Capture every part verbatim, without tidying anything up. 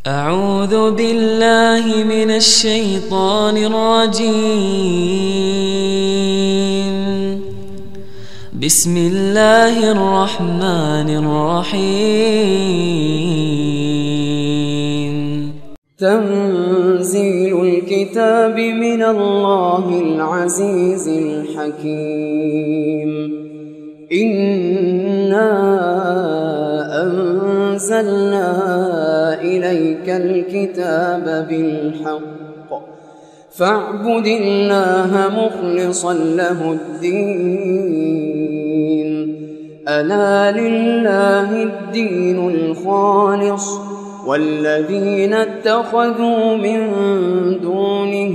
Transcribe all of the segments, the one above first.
أعوذ بالله من الشيطان الرجيم. بسم الله الرحمن الرحيم. تنزيل الكتاب من الله العزيز الحكيم. إنا أنزلنا إليك الكتاب بالحق فاعبد الله مخلصا له الدين. ألا لله الدين الخالص والذين اتخذوا من دونه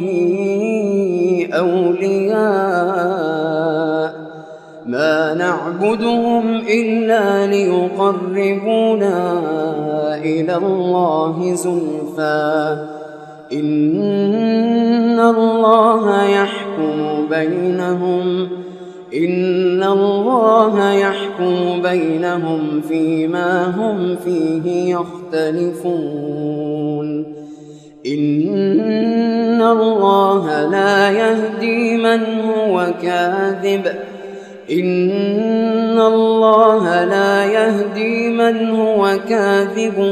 أولياء ما نعبدهم إلا ليقربونا إلى الله زلفى إن الله يحكم بينهم إن الله يحكم بينهم فيما هم فيه يختلفون. إن الله لا يهدي من هو كاذب إن الله لا يهدي من هو كاذب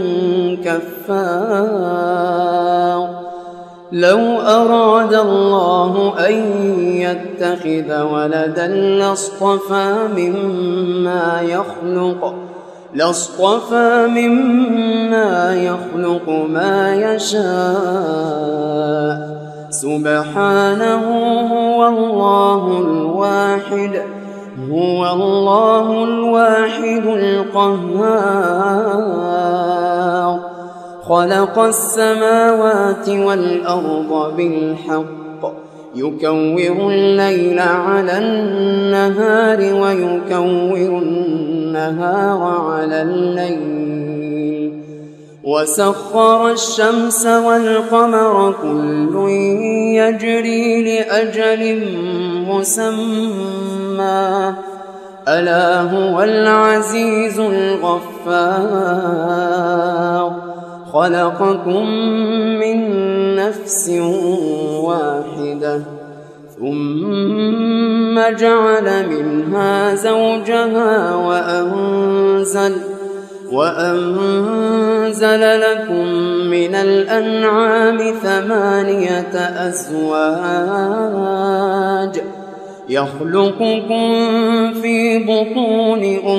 كفار. لو أراد الله أن يتخذ ولدا لاصطفى مما يخلق لاصطفى مما يخلق ما يشاء سبحانه هو الله الواحد هو الله الواحد القهار. خلق السماوات والأرض بالحق يكور الليل على النهار ويكور النهار على الليل وسخر الشمس والقمر كل يجري لأجل مسمى ألا هو العزيز الغفار. خلقكم من نفس واحدة ثم جعل منها زوجها وأنزل وأنزل لكم من الأنعام ثمانية أزواج يخلقكم في بطون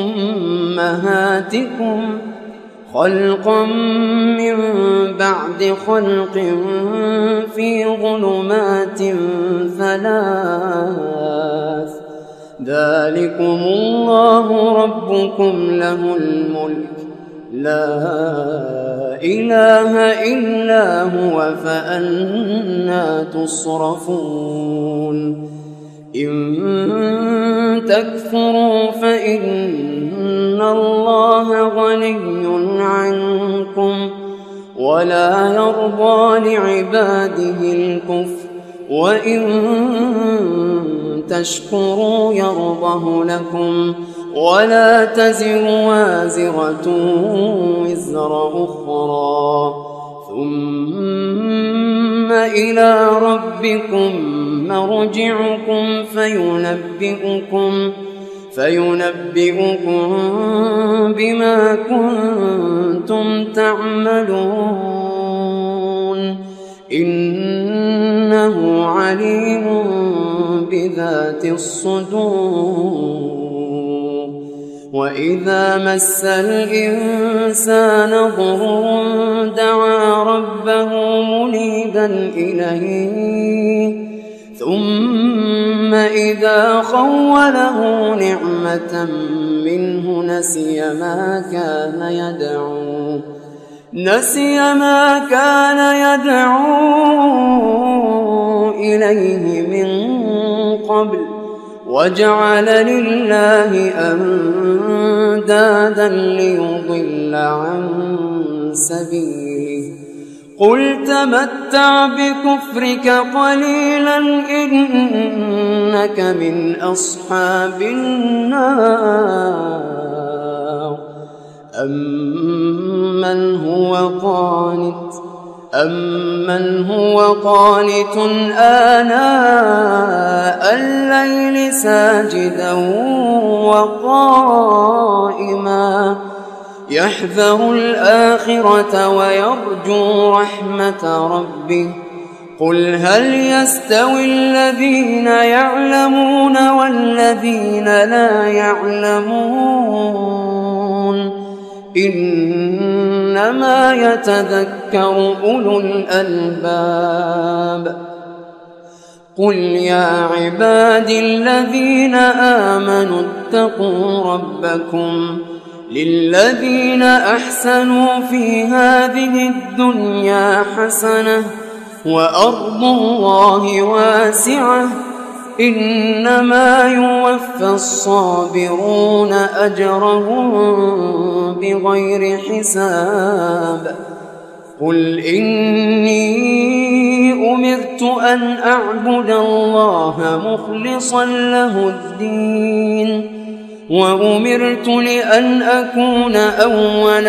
أمهاتكم خلقا من بعد خلق في ظلمات ثلاث ذلكم الله ربكم له الملك لا إله إلا هو فأنى تصرفون. إن تكفروا فإن الله غني عنكم ولا يرضى لعباده الكفر وإن تشكروا يرضه لكم ولا تزر وازرة وزر أخرى ثم إلى ربكم مرجعكم فينبئكم فينبئكم بما كنتم تعملون إنه عليم بذات الصدور. وإذا مس الإنسان ضر دعا ربه منيبا إليه ثم إذا خوله نعمة منه نسي ما كان يدعو نسي ما كان يدعو إليه من قبل وجعل لله أندادا ليضل عن سبيله. قل تمتع بكفرك قليلا إنك من أصحاب النار. أمن هو قانت أمن هو قانت آناء الليل ساجدا وقائما يحذر الآخرة ويرجو رحمة ربه قل هل يستوي الذين يعلمون والذين لا يعلمون إنما يتذكر أولو الألباب قل يا عبادي الذين آمنوا اتقوا ربكم للذين أحسنوا في هذه الدنيا حسنة وأرض الله واسعة إنما يوفى الصابرون أجرهم بغير حساب قل إني أمرت أن أعبد الله مخلصا له الدين وأمرت لأن أكون أول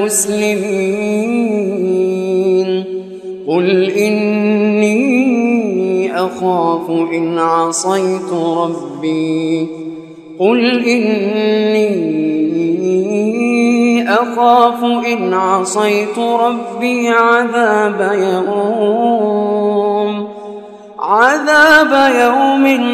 المسلمين قل إني أخاف إن عصيت ربي قل إني أخاف إن عصيت ربي عذاب يوم عذاب يوم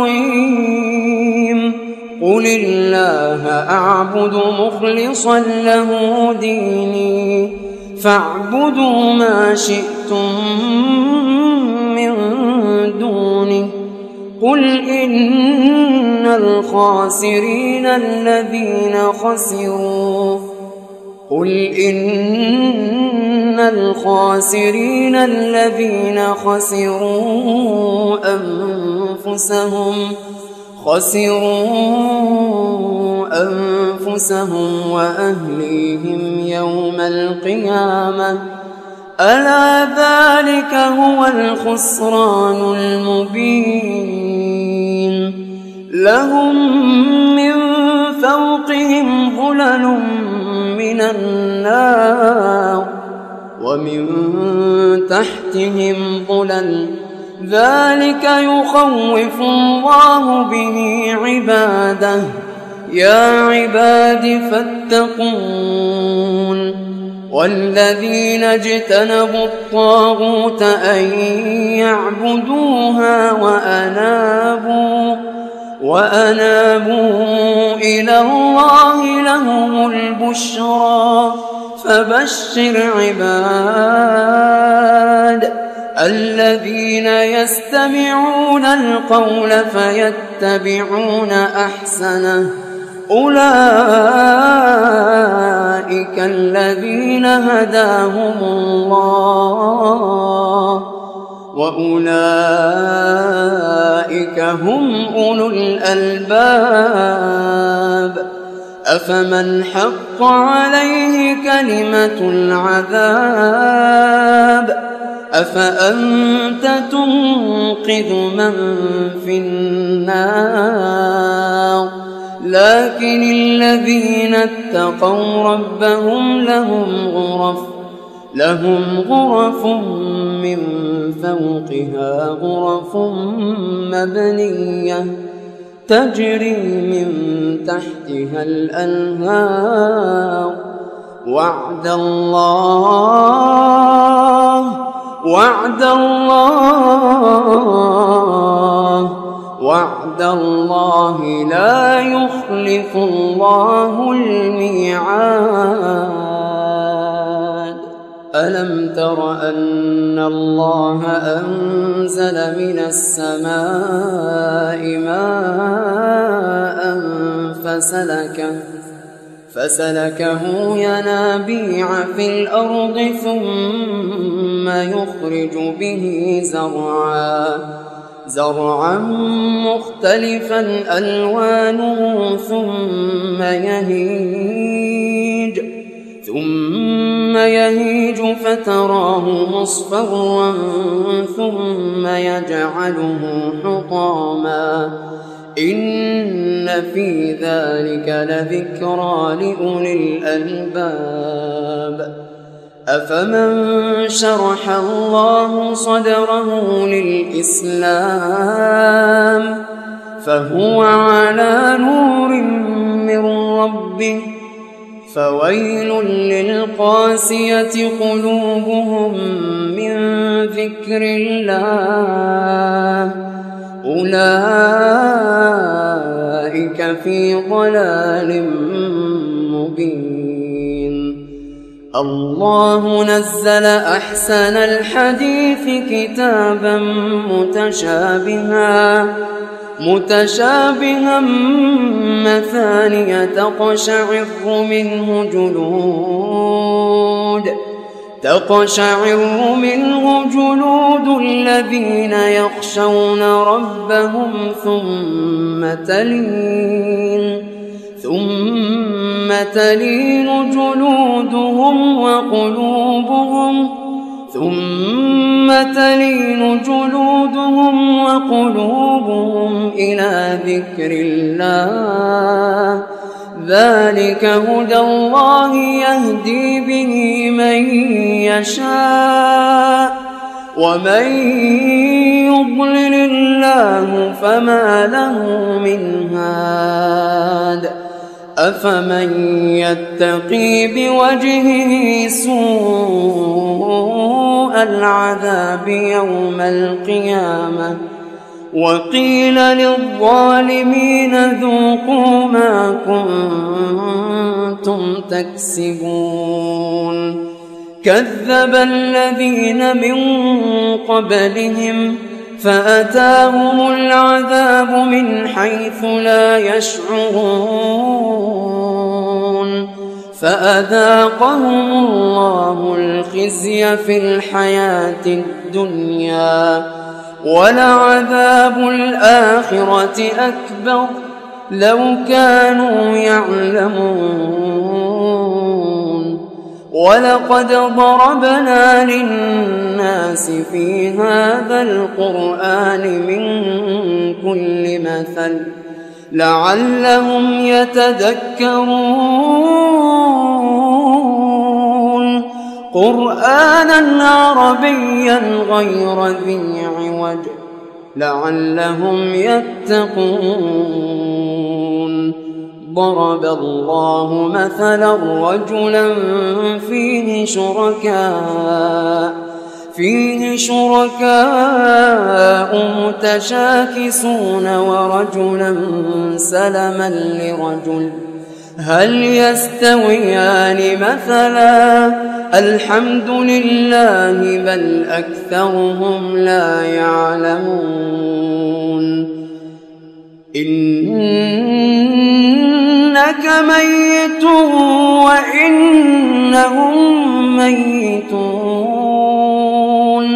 عظيم قل الله أعبد مخلصا له ديني فاعبدوا ما شئتم من دونه قل إن الخاسرين الذين خسروا قل إن الخاسرين الذين خسروا أنفسهم خسروا أنفسهم وأهليهم يوم القيامة ألا ذلك هو الخسران المبين لهم من فوقهم ظلل من النار ومن تحتهم ظلل ذلك يخوف الله به عباده يا عباد فاتقون والذين اجتنبوا الطاغوت أن يعبدوها وأنابوا وأنابوا إلى الله لهم البشرى فبشر عباد الذين يستمعون القول فيتبعون أحسنه أولئك الذين هداهم الله وأولئك هم أولو الألباب أفمن حق عليه كلمة العذاب أفأنت تنقذ من في النار لكن الذين اتقوا ربهم لهم غرف لهم غرف من فوقها غرف مبنية تجري من تحتها الأنهار وعد الله وعد الله وعد الله لا يخلف الله الميعاد ألم تر أن الله أنزل من السماء ماء فسلكه فسلكه ينابيع في الأرض ثم يخرج به زرعا زرعا مختلفا ألوانه ثم يهيج ثم يهيج فتراه مصفرا ثم يجعله حطاما إن في ذلك لذكرى لأولي الألباب أفمن شرح الله صدره للإسلام فهو على نور من ربه فويل للقاسية قلوبهم من ذكر الله أولئك في ضلال مبين. الله نزل أحسن الحديث كتابا متشابها متشابها مثانية تقشعر منه جلود تقشعر منه جلود الذين يخشون ربهم ثم تلين ثم تلين جلودهم وقلوبهم ثم تلين جلودهم وقلوبهم إلى ذكر الله ذلك هدى الله يهدي به من يشاء ومن يضلل الله فما له من هاد أفمن يتقي بوجهه سوء العذاب يوم القيامة وقيل للظالمين ذوقوا ما كنتم تكسبون كذب الذين من قبلهم فأتاهم العذاب من حيث لا يشعرون فأذاقهم الله الخزي في الحياة الدنيا ولعذاب الآخرة أكبر لو كانوا يعلمون ولقد ضربنا للناس في هذا القرآن من كل مثل لعلهم يتذكرون قرآنا عربيا غير ذي عوج لعلهم يتقون ضرب الله مثلا رجلا فيه شركاء فيه شركاء متشاكسون ورجلا سلما لرجل هل يستويان مثلا الحمد لله بل أكثرهم لا يعلمون إنك ميت وإنهم ميتون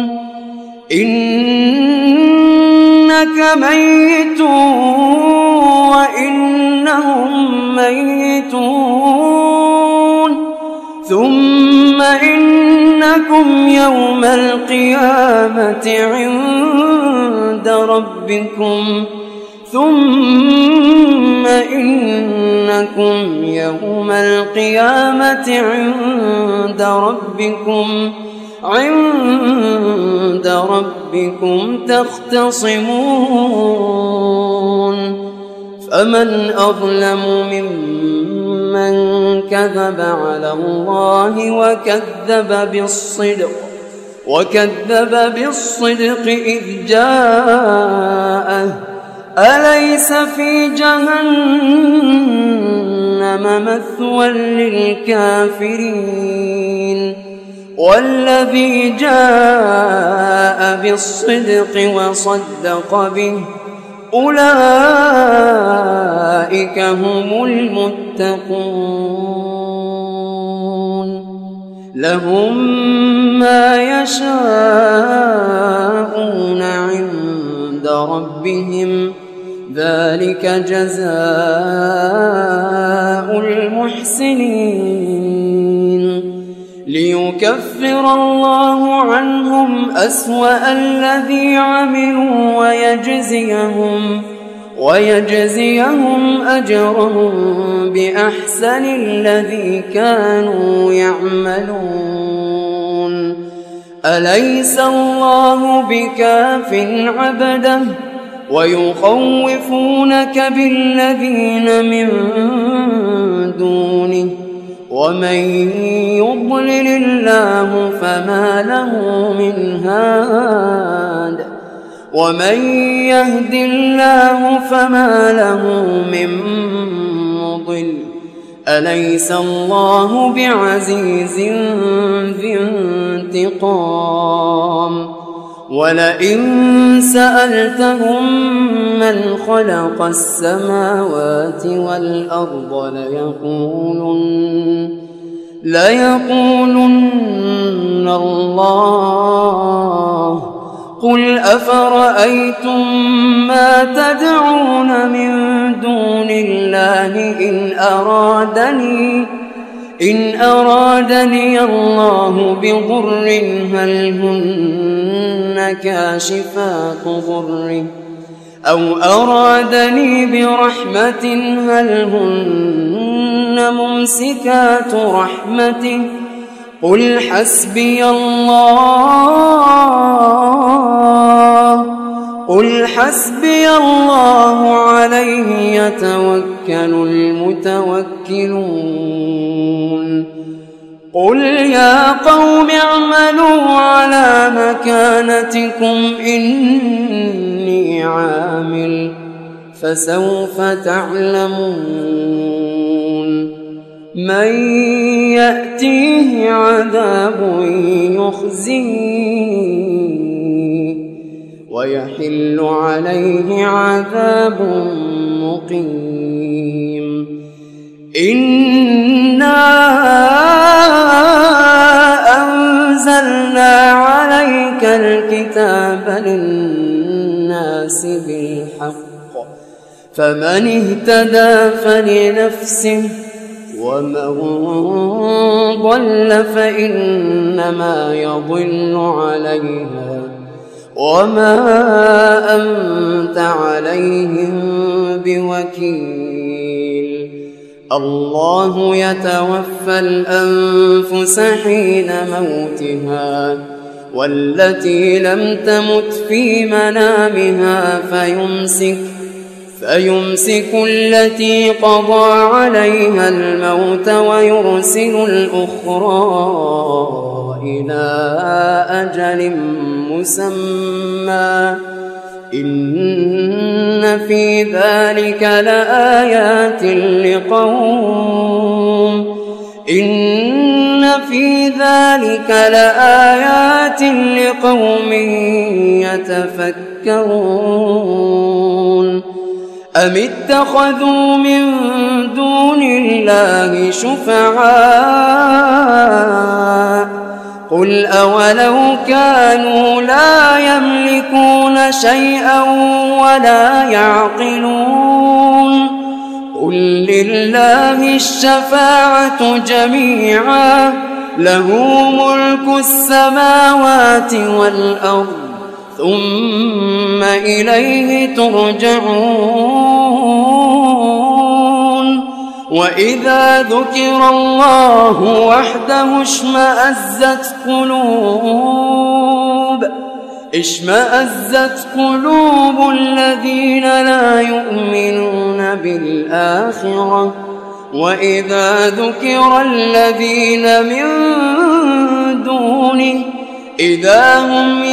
إنك ميت وإنهم ميتون ثم إنكم يوم القيامة عند ربكم ثم إنكم يوم القيامة عند ربكم عند ربكم تختصمون فمن أظلم ممن كذب على الله وكذب بالصدق وكذب بالصدق إذ جاءه أليس في جهنم مثوى للكافرين والذي جاء بالصدق وصدق به أولئك هم المتقون لهم ما يشاءون عند ربهم ذلك جزاء المحسنين ليكفر الله عنهم أسوأ الذي عملوا ويجزيهم ويجزيهم أجرهم بأحسن الذي كانوا يعملون. أليس الله بكاف عبده ويخوفونك بالذين من دونه ومن يضلل الله فما له من هاد ومن يهد الله فما له من مضل. أليس الله بعزيز ذي انتقام. ولئن سألتهم من خلق السماوات والأرض ليقولن, ليقولن الله. قل أفرأيتم ما تدعون من دون الله إن أرادني, إن أرادني الله بضر هل هن كاشفات ضره أو أرادني برحمة هل هن ممسكات رحمته. قل حسبي الله, قل حسبي الله عليه يتوكل المتوكلون. قل يا قوم اعملوا على مكانتكم إني عامل فسوف تعلمون من يأتيه عذاب يخزيه ويحل عليه عذاب مقيم. إنا أنزلنا عليك الكتاب للناس بالحق فمن اهتدى فلنفسه ومن ضل فإنما يضل عليها وما أنت عليهم بوكيل. الله يتوفى الأنفس حين موتها والتي لم تمت في منامها فيمسك فيمسك التي قضى عليها الموت ويرسل الأخرى إلى أجل مسمى. إن في ذلك لآيات لقوم إن في ذلك لآيات لقوم يتفكرون. أم اتخذوا من دون الله شفعاء قل أولو كانوا لا يملكون شيئا ولا يعقلون قل لله الشفاعة جميعا له ملك السماوات والأرض ثم إليه ترجعون. وإذا ذكر الله وحده اشمأزت قلوب اشمأزت قلوب الذين لا يؤمنون بالآخرة وإذا ذكر الذين من دونه إذا هم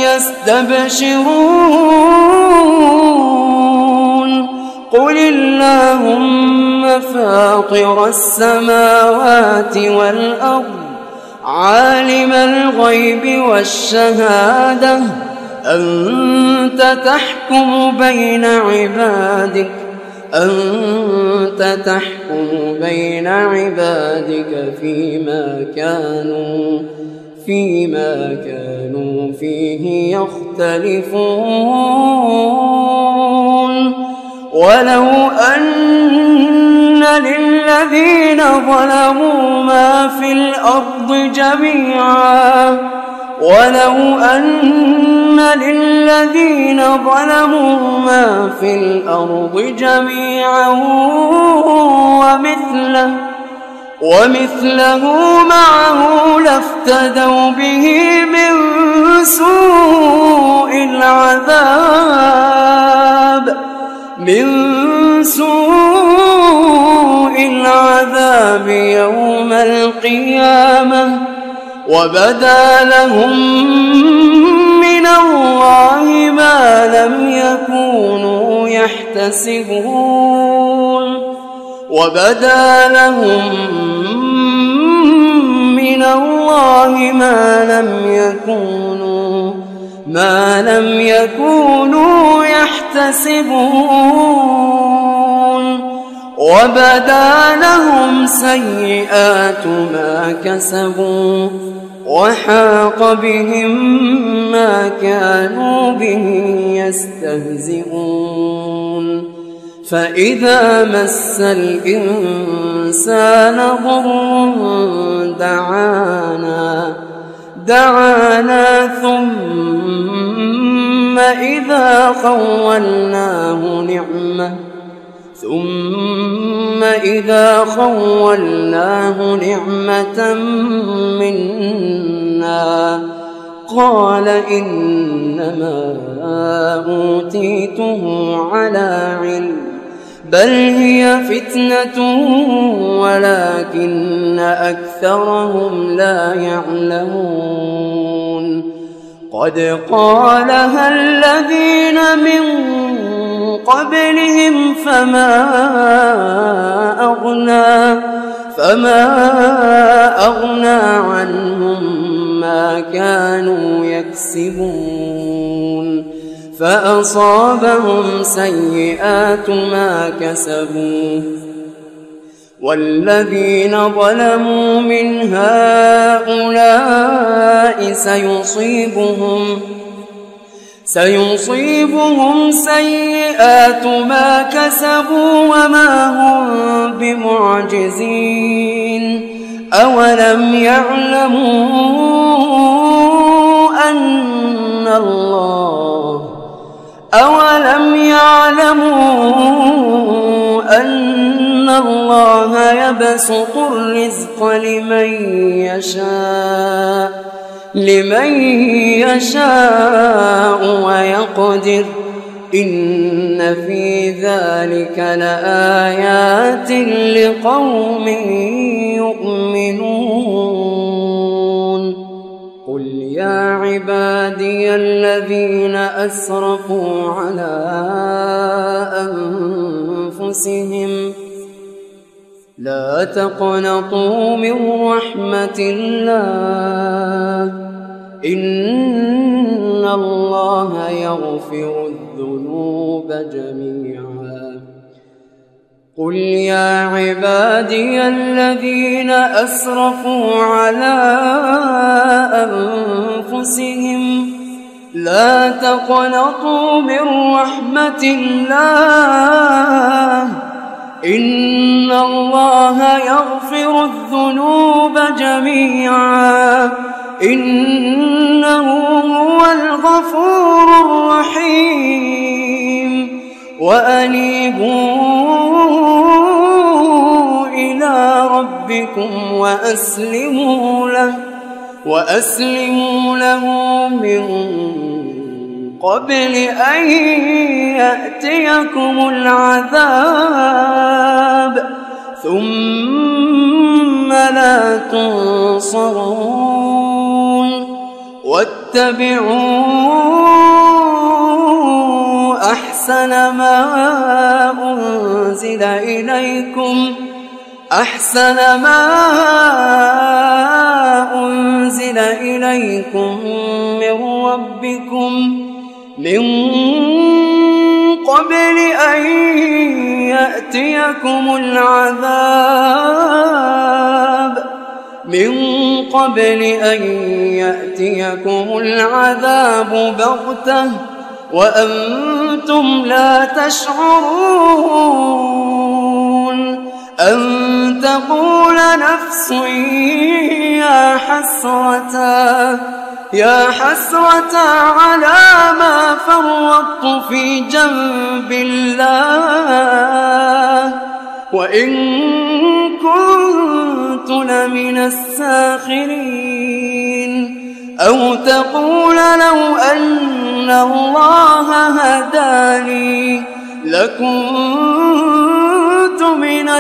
يستبشرون. قل اللهم فاطر السماوات والأرض عالم الغيب والشهادة أنت تحكم بين عبادك أنت تحكم بين عبادك فيما كانوا فيما كانوا فيه يختلفون. ولو أن للذين ظلموا ما في الأرض جميعا ولو أن للذين ظلموا ما في الأرض جميعا ومثله, ومثله معه لافتدوا به من سوء العذاب من سوء العذاب يوم القيامة, وبدا لهم من الله ما لم يكونوا يحتسبون وبدا لهم من الله ما لم يكونوا ما لم يكونوا يحتسبون وبدا لهم سيئات ما كسبوا وحاق بهم ما كانوا به يستهزئون. فإذا مس الإنسان ضر دعانا دعانا ثم إذا خولناه نعمة ثم إذا خولناه نعمة منا قال إنما أوتيته على علم بل هي فتنة ولكن أكثرهم لا يعلمون. قد قالها الذين من قبلهم فما أغنى فما أغنى عنهم ما كانوا يكسبون فأصابهم سيئات ما كسبوا والذين ظلموا من هؤلاء سيصيبهم سيصيبهم سيئات ما كسبوا وما هم بمعجزين. أولم يعلموا أن الله أولم يعلموا أن الله يبسط الرزق لمن يشاء لمن يشاء ويقدر إن في ذلك لآيات لقوم يؤمنون. قل يا عبادي الذين أسرفوا على أنفسهم لا تقنطوا من رحمة الله إن الله يغفر الذنوب جميعا. قل يا عبادي الذين أسرفوا على أنفسهم لا تقنطوا من رحمة الله إن الله يغفر الذنوب جميعا إنه هو الغفور الرحيم. وأنيبوا إلى ربكم وأسلموا له وأسلموا له من قبل أن يأتيكم العذاب ثم لا تنصرون. واتبعوا أحسن ما أنزل إليكم أحسن ما أنزل إليكم من ربكم من قبل أن يأتيكم العذاب من قبل أن يأتيكم العذاب بغتة وأنتم لا تشعرون أن تقول نفس يا حسرة يا حسرة على ما فرطت خبطت في جنب الله وإن كنت لمن الساخرين أو تقول لو أن الله هداني لكنت من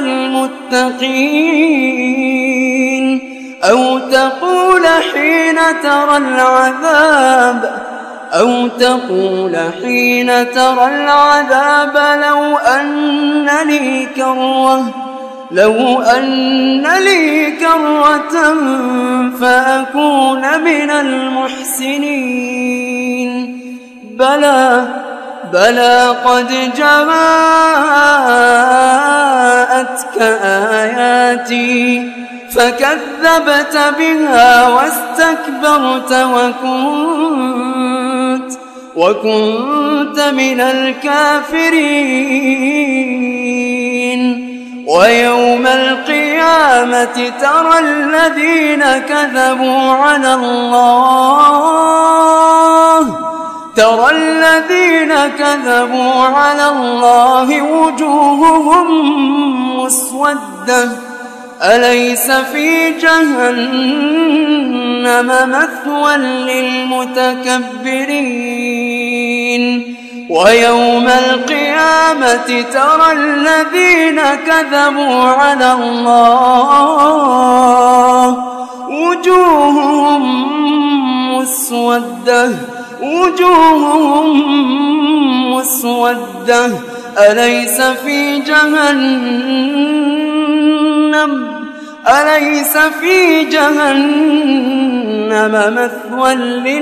المتقين أو تقول حين ترى العذاب أو تقول حين ترى العذاب لو أن لي كرة لو أن لي كرة فأكون من المحسنين بلى بلى قد جاءتك آياتي فكذبت بها واستكبرت وكنت وكنت من الكافرين ويوم القيامة ترى الذين كذبوا على الله ترى الذين كذبوا على الله وجوههم مسودة أليس في جهنم مثوى للمتكبرين ويوم القيامة ترى الذين كذبوا على الله وجوههم مسودة وجوههم مسودة أليس في جهنم أليس في جهنم مثوى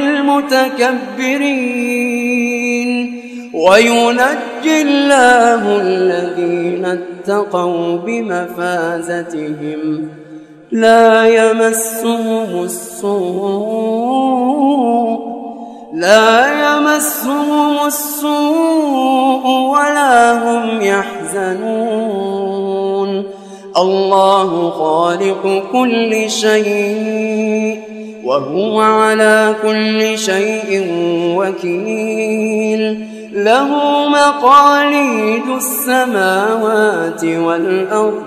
للمتكبرين وينجي الله الذين اتقوا بمفازتهم لا يمسهم السوء لا يمسهم السوء ولا هم يحزنون الله خالق كل شيء وهو على كل شيء وكيل له مقاليد السماوات والأرض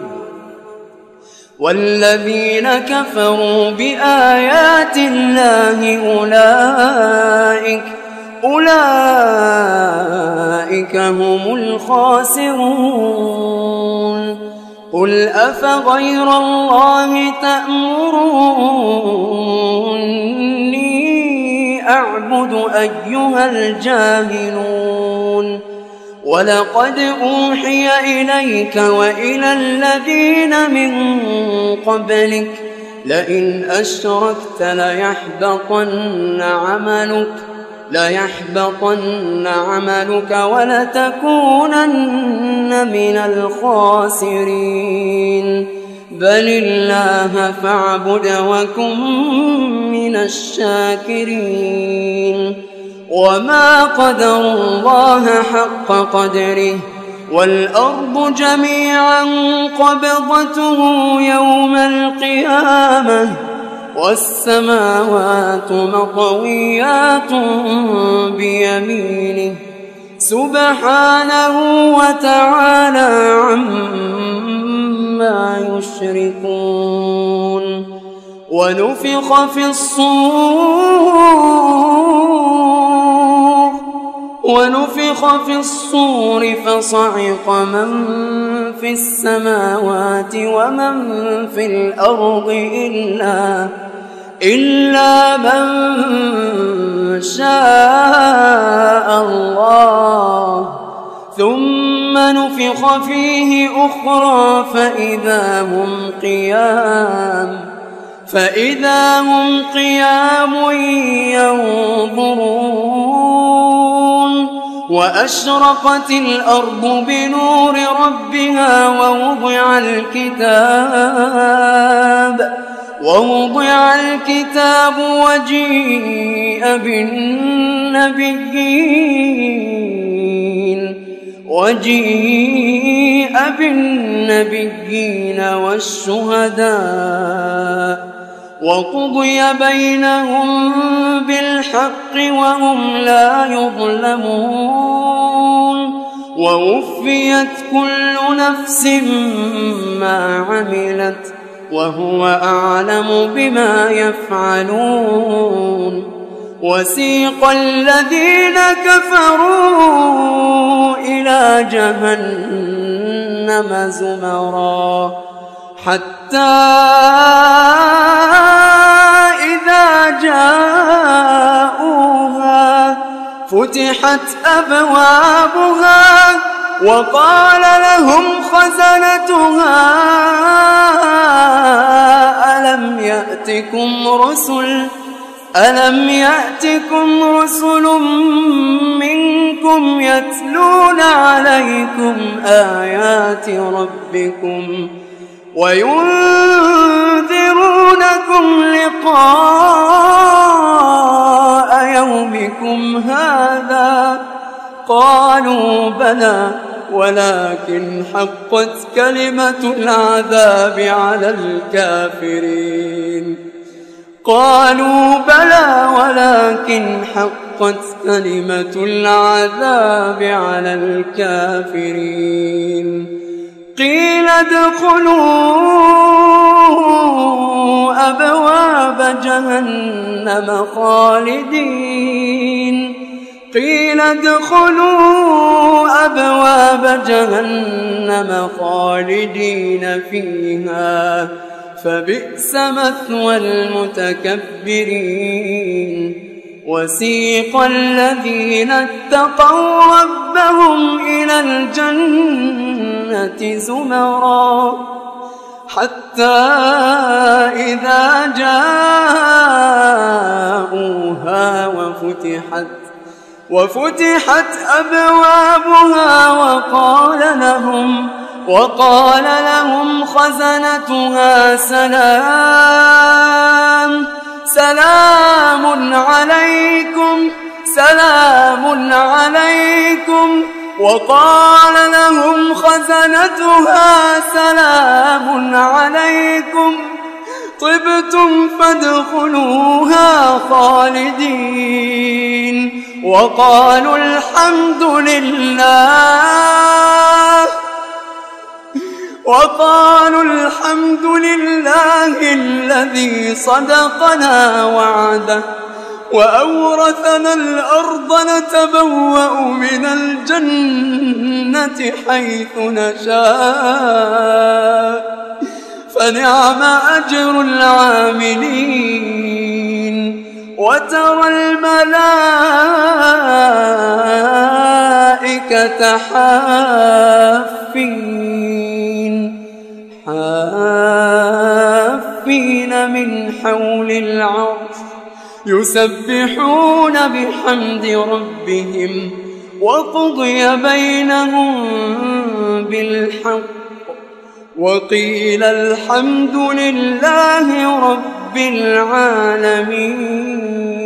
والذين كفروا بآيات الله أولئك أولئك هم الخاسرون قل أفغير الله تأمروني أعبد أيها الجاهلون ولقد أوحي إليك وإلى الذين من قبلك لئن أشركت ليحبطن عملك ليحبطن عملك ولتكونن من الخاسرين بل الله فاعبد وكن من الشاكرين وما قدروا الله حق قدره والأرض جميعا قبضته يوم القيامة والسماوات مطويات بيمينه سبحانه وتعالى عما يشركون ونفخ في الصور ونفخ في الصور فصعق من في السماوات ومن في الأرض إلا إلا من شاء الله ثم نفخ فيه أخرى فإذا هم قيام فإذا هم قيام ينظرون وأشرقت الأرض بنور ربها ووضع الكتاب ووضع الكتاب وجيء بالنبيين وجيء بالنبيين والشهداء وقضي بينهم بالحق وهم لا يظلمون ووفيت كل نفس ما عملت وهو أعلم بما يفعلون وسيق الذين كفروا إلى جهنم زمرا حتى إذا جاءوها فتحت أبوابها وقال لهم خزنتها ألم يأتكم رسل ألم يأتكم رسل منكم يتلون عليكم آيات ربكم وينذرونكم لقاء يومكم هذا قالوا بلى ولكن حقت كلمة العذاب على الكافرين قالوا بلى ولكن حقت كلمة العذاب على الكافرين قيل ادخلوا أبواب جهنم خالدين قيل ادخلوا أبواب جهنم خالدين فيها فبئس مثوى المتكبرين وسيق الذين اتقوا ربهم إلى الجنة زمرا حتى إذا جاءوها وفتحت وفتحت أبوابها وقال لهم وقال لهم خزنتها سلام سلام عليكم سلام عليكم وقال لهم خزنتها سلام عليكم طبتم فادخلوها خالدين وقالوا الحمد لله وقالوا الحمد لله الذي صدقنا وعده وأورثنا الأرض نتبوأ من الجنة حيث نشاء فنعم أجر العاملين وترى الملائكة حافين حافين من حول العرش يسبحون بحمد ربهم وقضي بينهم بالحق وقيل الحمد لله رب العالمين.